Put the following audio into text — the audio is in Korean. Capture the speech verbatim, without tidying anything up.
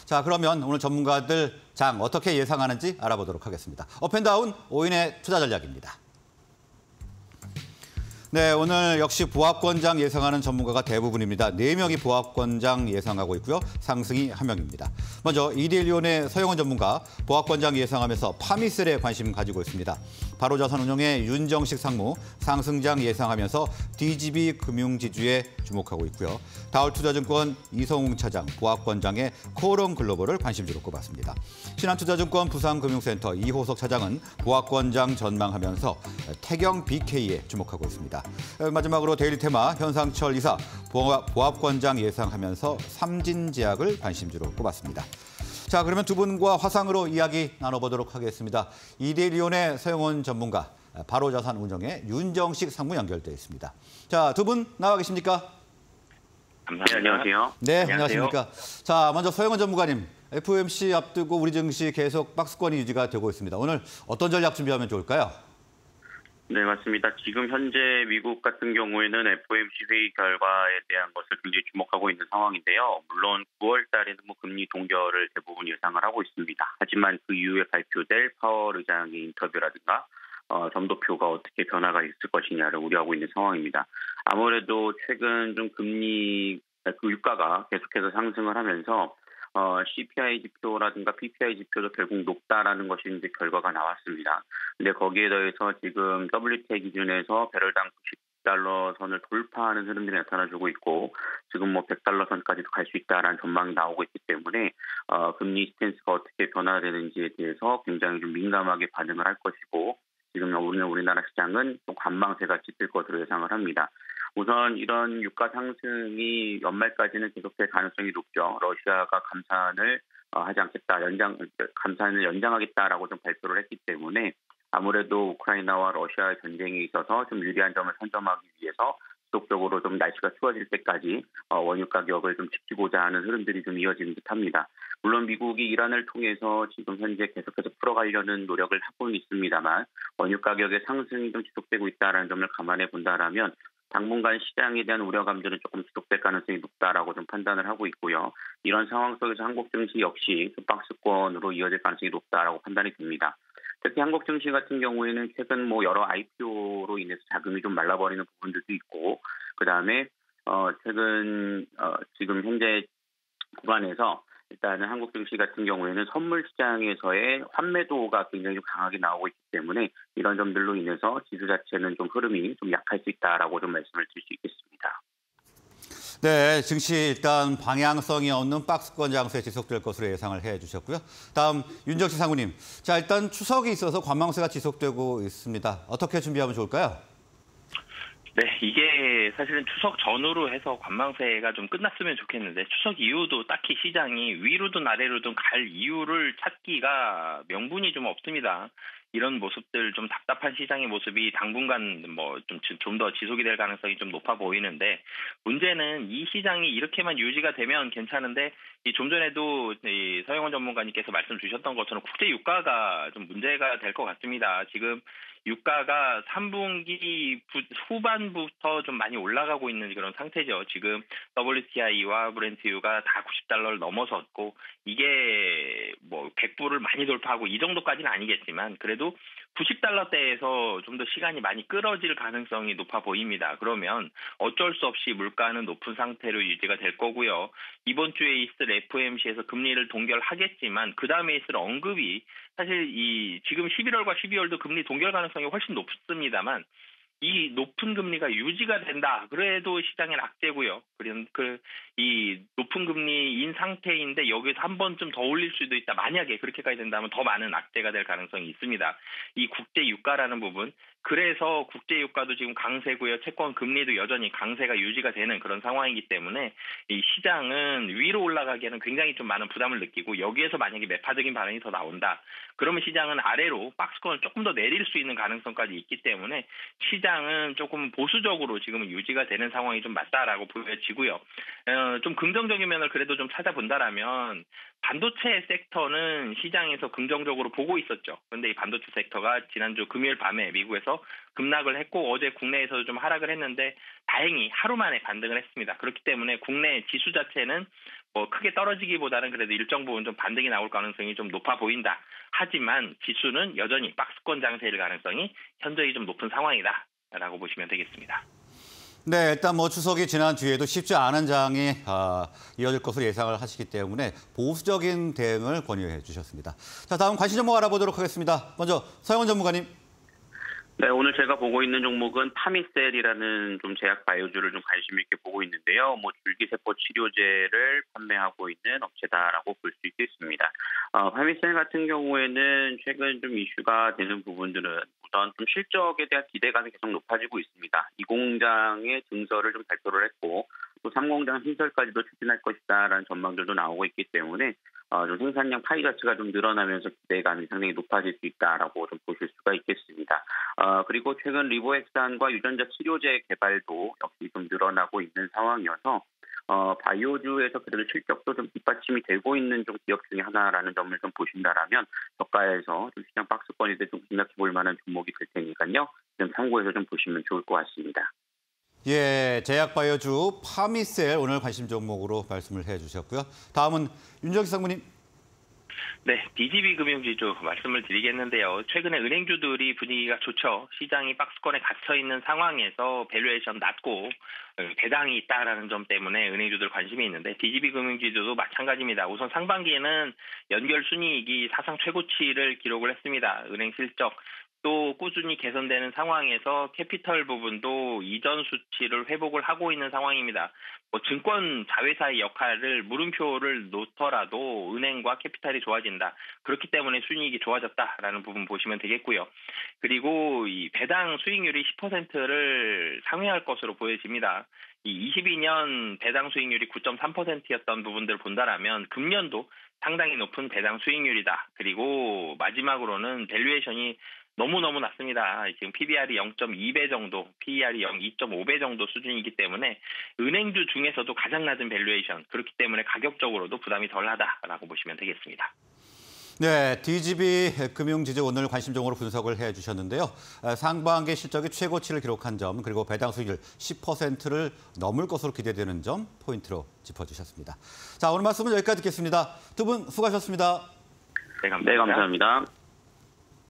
자, 그러면 오늘 전문가들 장 어떻게 예상하는지 알아보도록 하겠습니다. 업앤다운 오인의 투자 전략입니다. 네, 오늘 역시 보합권장 예상하는 전문가가 대부분입니다. 네 명이 보합권장 예상하고 있고요. 상승이 한 명입니다. 먼저 이데일리온의 서영원 전문가 보합권장 예상하면서 파미셀에 관심 가지고 있습니다. 바로자산운용의 윤정식 상무 상승장 예상하면서 디지비 금융지주에 주목하고 있고요. 다울투자증권 이성웅 차장 보합권장의 코롱글로벌을 관심주로 꼽았습니다. 신한투자증권 부산금융센터 이호석 차장은 보합권장 전망하면서 태경 비케이에 주목하고 있습니다. 마지막으로 데일리테마 현상철 이사 보합권장 예상하면서 삼진제약을 관심주로 꼽았습니다. 자, 그러면 두 분과 화상으로 이야기 나눠보도록 하겠습니다. 이데일리온의 서영원 전문가, 바로자산운용의 윤정식 상무 연결돼 있습니다. 자, 두 분 나와 계십니까? 감사합니다. 네, 안녕하세요. 네, 안녕하십니까. 자, 먼저 서영원 전문가님, 에프오엠씨 앞두고 우리 증시 계속 박스권이 유지가 되고 있습니다. 오늘 어떤 전략 준비하면 좋을까요? 네, 맞습니다. 지금 현재 미국 같은 경우에는 에프오엠씨 회의 결과에 대한 것을 굉장히 주목하고 있는 상황인데요. 물론 구월 달에는 뭐 금리 동결을 대부분 예상을 하고 있습니다. 하지만 그 이후에 발표될 파월 의장의 인터뷰라든가 어, 점도표가 어떻게 변화가 있을 것이냐를 우려하고 있는 상황입니다. 아무래도 최근 좀 금리, 그 유가가 계속해서 상승을 하면서 어, 씨피아이 지표라든가 피피아이 지표도 결국 높다라는 것이 이제 결과가 나왔습니다. 근데 거기에 더해서 지금 더블유티아이 기준에서 배럴당 구십 달러 선을 돌파하는 흐름들이 나타나주고 있고 지금 뭐 백 달러 선까지도 갈 수 있다라는 전망이 나오고 있기 때문에 어, 금리 스탠스가 어떻게 변화되는지에 대해서 굉장히 좀 민감하게 반응을 할 것이고 지금 우리는 우리나라 시장은 좀 관망세가 짙을 것으로 예상을 합니다. 우선 이런 유가 상승이 연말까지는 계속될 가능성이 높죠. 러시아가 감산을 하지 않겠다, 연장 감산을 연장하겠다라고 좀 발표를 했기 때문에 아무래도 우크라이나와 러시아의 전쟁에 있어서 좀 유리한 점을 선점하기 위해서 지속적으로 좀 날씨가 추워질 때까지 원유 가격을 좀 지키고자 하는 흐름들이 좀 이어지는 듯합니다. 물론 미국이 이란을 통해서 지금 현재 계속해서 풀어가려는 노력을 하고 있습니다만 원유 가격의 상승이 좀 지속되고 있다는 점을 감안해 본다라면 당분간 시장에 대한 우려 감정은 조금 지속될 가능성이 높다라고 좀 판단을 하고 있고요. 이런 상황 속에서 한국 증시 역시 박스권으로 이어질 가능성이 높다라고 판단이 됩니다. 특히 한국 증시 같은 경우에는 최근 뭐 여러 아이피오로 인해서 자금이 좀 말라버리는 부분들도 있고, 그 다음에 어 최근 어 지금 현재 구간에서 일단은 한국 증시 같은 경우에는 선물 시장에서의 환매도가 굉장히 강하게 나오고 있기 때문에 이런 점들로 인해서 지수 자체는 좀 흐름이 좀 약할 수 있다라고 좀 말씀을 드릴 수 있겠습니다. 네, 증시 일단 방향성이 없는 박스권 장세 지속될 것으로 예상을 해주셨고요. 다음 윤정식 상무님, 자 일단 추석이 있어서 관망세가 지속되고 있습니다. 어떻게 준비하면 좋을까요? 네, 이게 사실은 추석 전후로 해서 관망세가 좀 끝났으면 좋겠는데 추석 이후도 딱히 시장이 위로든 아래로든 갈 이유를 찾기가 명분이 좀 없습니다. 이런 모습들 좀 답답한 시장의 모습이 당분간 뭐 좀 좀 더 지속이 될 가능성이 좀 높아 보이는데 문제는 이 시장이 이렇게만 유지가 되면 괜찮은데 이 좀 전에도 이 서영원 전문가님께서 말씀 주셨던 것처럼 국제 유가가 좀 문제가 될 것 같습니다. 지금 유가가 삼 분기 후반부터 좀 많이 올라가고 있는 그런 상태죠. 지금 더블유티아이와 브렌트유가 다 구십 달러를 넘어섰고 이게 뭐 백 불을 많이 돌파하고 이 정도까지는 아니겠지만 그래도 구십 달러대에서 좀 더 시간이 많이 끌어질 가능성이 높아 보입니다. 그러면 어쩔 수 없이 물가는 높은 상태로 유지가 될 거고요. 이번 주에 있을 에프오엠씨에서 금리를 동결하겠지만 그 다음에 있을 언급이 사실 이 지금 십일월과 십이월도 금리 동결 가능성이 훨씬 높습니다만 이 높은 금리가 유지가 된다. 그래도 시장의 악재고요. 그런 그 이 높은 금리인 상태인데 여기서 한 번쯤 더 올릴 수도 있다. 만약에 그렇게까지 된다면 더 많은 악재가 될 가능성이 있습니다. 이 국제 유가라는 부분. 그래서 국제 유가도 지금 강세고요. 채권 금리도 여전히 강세가 유지가 되는 그런 상황이기 때문에 이 시장은 위로 올라가기에는 굉장히 좀 많은 부담을 느끼고 여기에서 만약에 매파적인 반응이 더 나온다. 그러면 시장은 아래로 박스권을 조금 더 내릴 수 있는 가능성까지 있기 때문에 시장은 조금 보수적으로 지금은 유지가 되는 상황이 좀 맞다라고 보여지고요. 어, 좀 긍정적인 면을 그래도 좀 찾아본다라면 반도체 섹터는 시장에서 긍정적으로 보고 있었죠. 그런데 이 반도체 섹터가 지난주 금요일 밤에 미국에서 급락을 했고 어제 국내에서도 좀 하락을 했는데 다행히 하루 만에 반등을 했습니다. 그렇기 때문에 국내 지수 자체는 뭐 크게 떨어지기보다는 그래도 일정 부분 좀 반등이 나올 가능성이 좀 높아 보인다. 하지만 지수는 여전히 박스권 장세일 가능성이 현저히 좀 높은 상황이다라고 보시면 되겠습니다. 네, 일단 뭐 추석이 지난 뒤에도 쉽지 않은 장이 아, 이어질 것으로 예상을 하시기 때문에 보수적인 대응을 권유해 주셨습니다. 자, 다음 관심 종목 알아보도록 하겠습니다. 먼저 서영원 전문가님. 네, 오늘 제가 보고 있는 종목은 파미셀이라는 좀 제약 바이오주를 좀 관심 있게 보고 있는데요. 뭐 줄기세포 치료제를 판매하고 있는 업체다라고 볼 수 있겠습니다. 어, 파미셀 같은 경우에는 최근 좀 이슈가 되는 부분들은 우선 좀 실적에 대한 기대감이 계속 높아지고 있습니다. 이 공장의 증설을 좀 발표를 했고 또 삼 공장 신설까지도 추진할 것이다라는 전망들도 나오고 있기 때문에 어, 좀 생산량 파이 자체가 좀 늘어나면서 기대감이 상당히 높아질 수 있다라고 좀 보실 수가 있겠습니다. 어, 그리고 최근 리보엑산과 유전자 치료제 개발도 역시 좀 늘어나고 있는 상황이어서 어, 바이오주에서 그래도 실적도 좀 뒷받침이 되고 있는 좀 기업 중에 하나라는 점을 좀 보신다라면 저가에서 좀 시장 박스권에 대해 좀 생각해 볼 만한 종목이 될 테니까요. 좀 참고해서 좀 보시면 좋을 것 같습니다. 예, 제약 바이오주 파미셀 오늘 관심 종목으로 말씀을 해주셨고요. 다음은 윤정희 상무님. 네, 디지비 금융지주 말씀을 드리겠는데요. 최근에 은행주들이 분위기가 좋죠. 시장이 박스권에 갇혀 있는 상황에서 밸류에이션 낮고 배당이 있다라는 점 때문에 은행주들 관심이 있는데 디지비 금융지주도 마찬가지입니다. 우선 상반기에는 연결 순이익이 사상 최고치를 기록을 했습니다. 은행 실적 또 꾸준히 개선되는 상황에서 캐피털 부분도 이전 수치를 회복을 하고 있는 상황입니다. 뭐 증권 자회사의 역할을 물음표를 놓더라도 은행과 캐피탈이 좋아진다. 그렇기 때문에 수익이 좋아졌다라는 부분 보시면 되겠고요. 그리고 이 배당 수익률이 십 퍼센트를 상회할 것으로 보여집니다. 이 이십이 년 배당 수익률이 구 점 삼 퍼센트였던 부분들을 본다라면 금년도 상당히 높은 배당 수익률이다. 그리고 마지막으로는 밸류에이션이 너무너무 낮습니다. 지금 피비알이 영 점 이 배 정도, 피이알이 이 점 오 배 정도 수준이기 때문에 은행주 중에서도 가장 낮은 밸류에이션, 그렇기 때문에 가격적으로도 부담이 덜하다라고 보시면 되겠습니다. 네, 디지비 금융지주 오늘 관심 종목으로 분석을 해주셨는데요. 상반기 실적이 최고치를 기록한 점, 그리고 배당 수익률 십 퍼센트를 넘을 것으로 기대되는 점 포인트로 짚어주셨습니다. 자, 오늘 말씀은 여기까지 듣겠습니다. 두 분 수고하셨습니다. 네, 감사합니다. 네, 감사합니다.